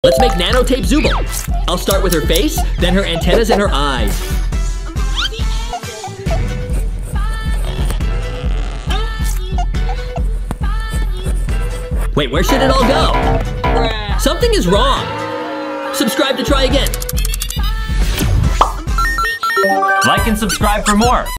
Let's make nanotape ZOOBLE. I'll start with her face, then her antennas and her eyes. Wait, where should it all go? Something is wrong. Subscribe to try again. Like and subscribe for more.